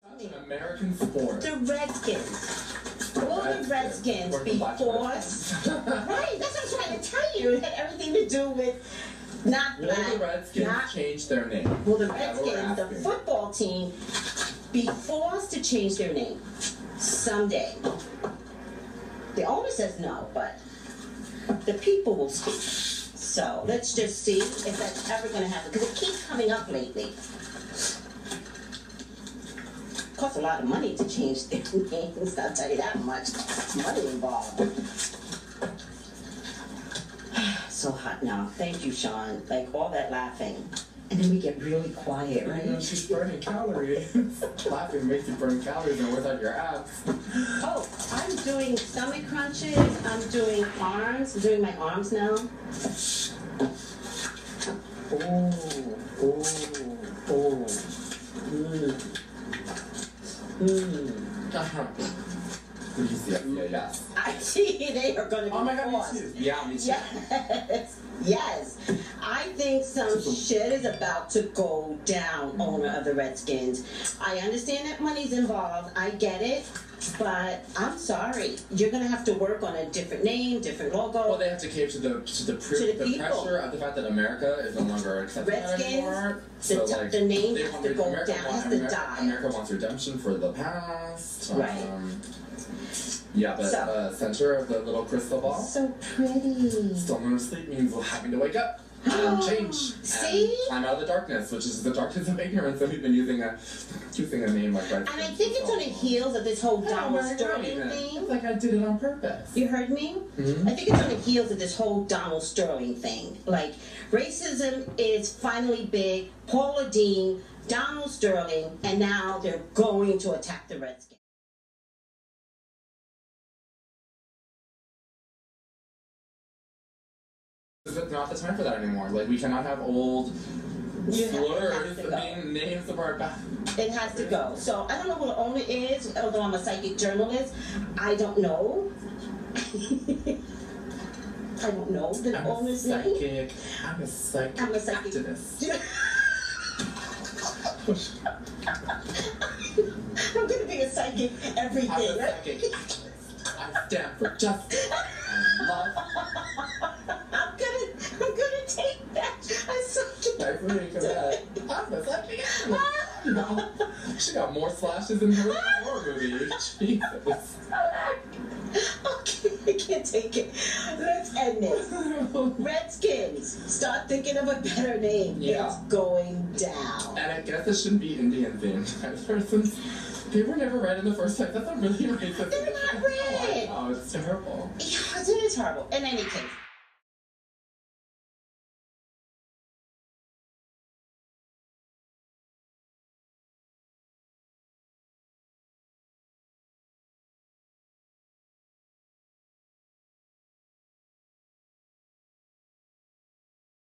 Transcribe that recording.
Such an American sport. The Redskins. All the Redskins before... Right, that's what I'm trying to tell you. It had everything to do with not black. Will the Redskins change their name? Well, the Redskins, the football team, be forced to change their name someday. The owner says no, but the people will speak. So let's just see if that's ever going to happen, because it keeps coming up lately. It costs a lot of money to change their names, I'll tell you that much. Money involved. So hot now. Thank you, Sean. Like, all that laughing. And then we get really quiet, right? You know, she's burning calories. Laughing makes you burn calories and without your abs. Oh, I'm doing stomach crunches. I'm doing arms. I'm doing my arms now. Yes. I see they are going to be Oh my God, forced. me too. Yeah, me too. Yes. Yes. I think some shit is about to go down, owner of the Redskins. I understand that money's involved. I get it. But I'm sorry. You're going to have to work on a different name, different logo. Well, they have to cave to the pressure of the fact that America is no longer accepting that anymore. So, the name has to go down, has to die. America wants redemption for the past. Right. Yeah, but the center of the little crystal ball. So pretty. Still no sleep means having to wake up and change. See? And climb out of the darkness, which is the darkness of ignorance. And we've been using a name like that. And I think it's on the heels of this whole Donald Sterling thing. It's like I did it on purpose. You heard me? Mm-hmm. I think it's on the heels of this whole Donald Sterling thing. Like, racism is finally big. Paula Deen, Donald Sterling, and now they're going to attack the Redskins. It's not the time for that anymore. Like, we cannot have old slurs being names of our back. It has to go. So, I don't know who the owner is, although I'm a psychic journalist. I don't know. I don't know the owner's name. I'm a psychic activist. I'm going to be a psychic every day. I'm a psychic activist. I stand for justice and love. I'm gonna take that. I'm a psychic activist. No, she got more slashes in her horror movie. Jesus. Okay, I can't take it. Let's end this. Redskins, start thinking of a better name. Yeah. It's going down. And I guess it shouldn't be Indian themed. They were never red in the first place. That's not really racist. They're not red. Oh, it's terrible. Yeah, it is horrible. In any case.